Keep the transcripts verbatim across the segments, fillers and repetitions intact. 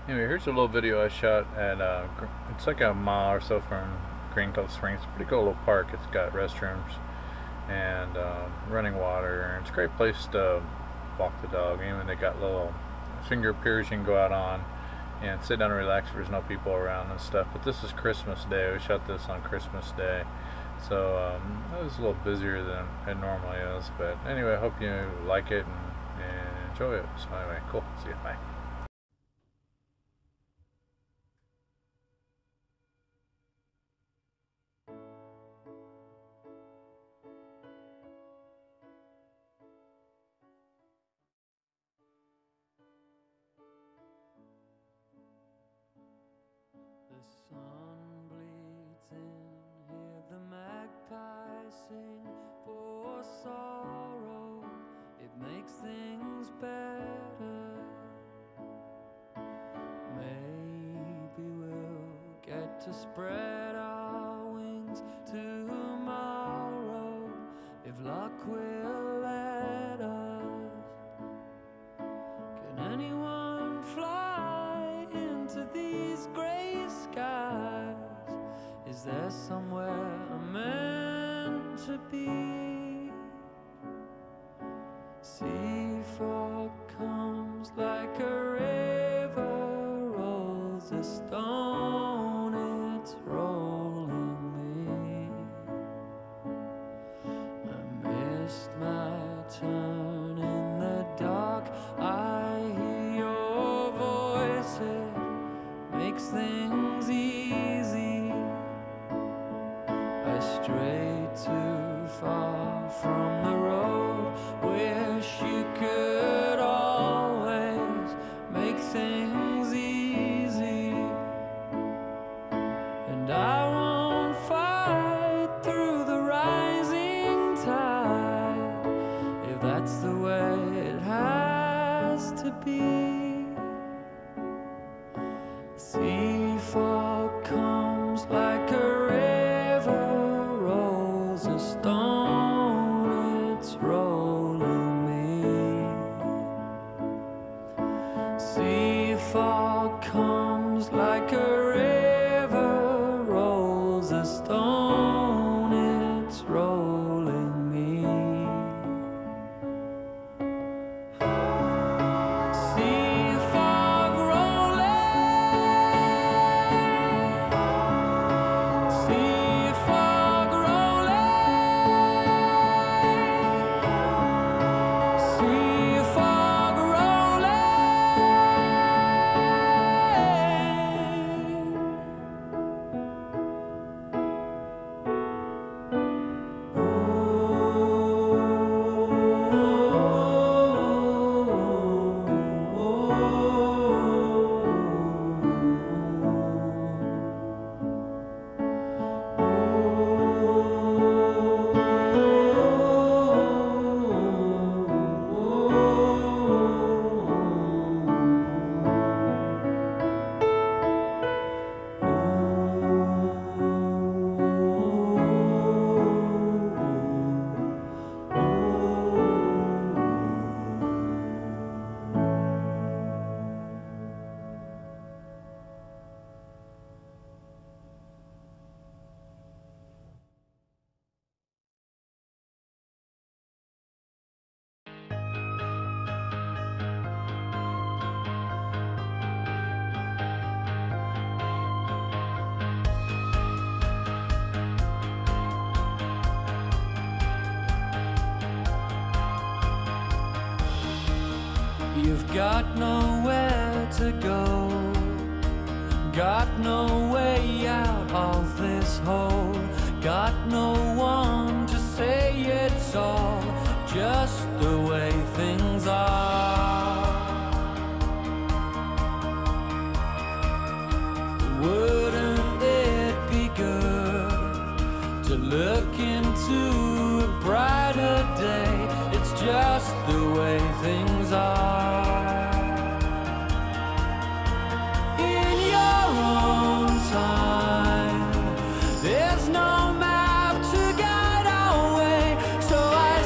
Anyway, here's a little video I shot at, uh, it's like a mile or so from Green Cove Springs. It's a pretty cool little park. It's got restrooms and uh, running water. It's a great place to walk the dog. Even they got little finger piers you can go out on and sit down and relax if there's no people around and stuff. But this is Christmas Day. We shot this on Christmas Day. So um, it was a little busier than it normally is. But anyway, I hope you like it and, and enjoy it. So anyway, cool. See you. Bye. The sun bleeds in, hear the magpie sing for sorrow, it makes things better. Maybe we'll get to spread our wings tomorrow, if luck will let us. Can anyone fly into these gray skies? Is there somewhere I'm meant to be? Sea fog comes like a river, rolls a stone, it's rolling me. I missed my turn in the dark, I hear your voice, it makes things easy. I strayed too far from the road, wish you could always make things easy. And I won't fight through the rising tide, if that's the way it has to be. Sea fog comes like a river, rolls a stone, it's rolling me. Sea fog comes like a river, rolls a stone, it's rolling me. Sea fog rolling, sea fog rolling, sea fog rolling. You've got nowhere to go, got no way out of this hole, got no one to say it's all just the way things are. Wouldn't it be good to look into a brighter day? It's just the way things are. In your own time, there's no map to guide our way, so I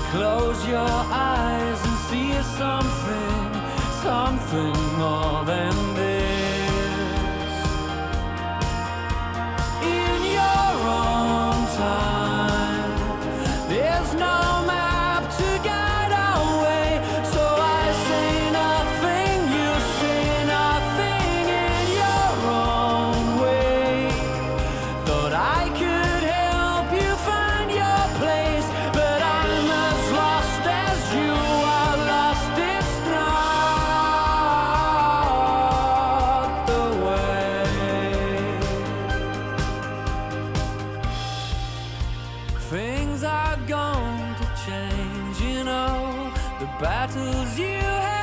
Close your eyes and see something, something more than this. In your own time, there's no map to guide our way. So I say nothing, you say nothing in your own way. Thought I could help you find your place, but I'm as lost as you are lost. It's not the way. Things are going to change, you know. The battles you have